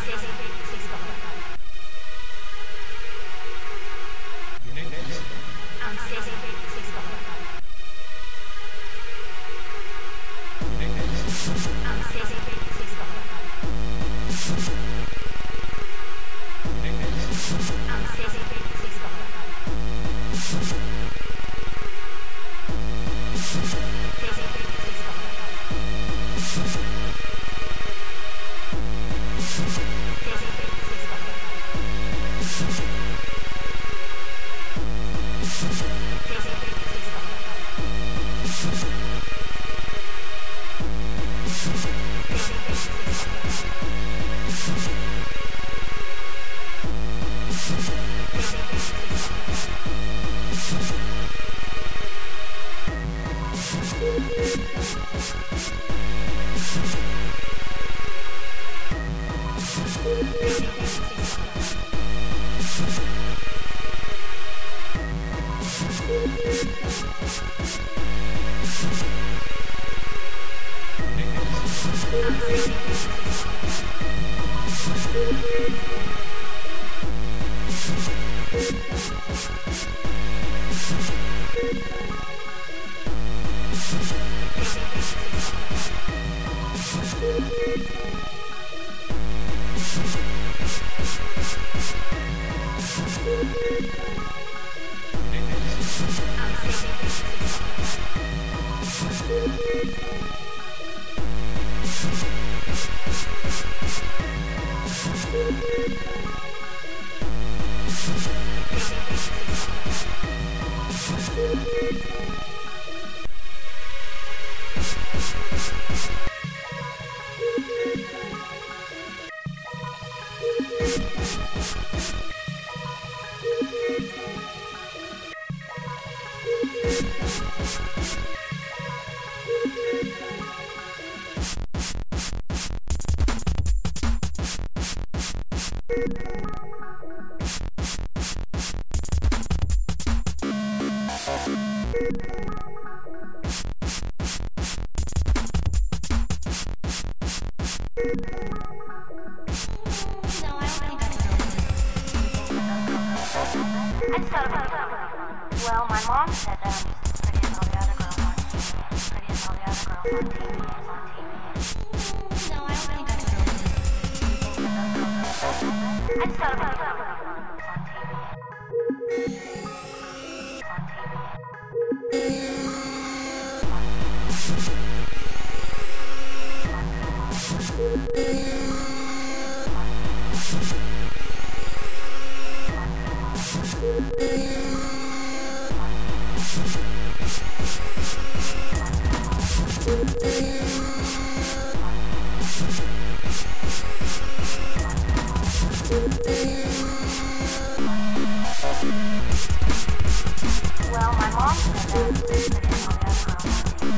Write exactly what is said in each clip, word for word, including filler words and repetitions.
Well, my mom said that I'm just as pretty as all the other girls on T V. As pretty as all the other girls on T V is on T V. No, I don't think I can do it. I just thought about it on T V. Well, my mom said that I'm just pretty as all the other girls on T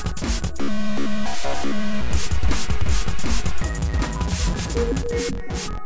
V.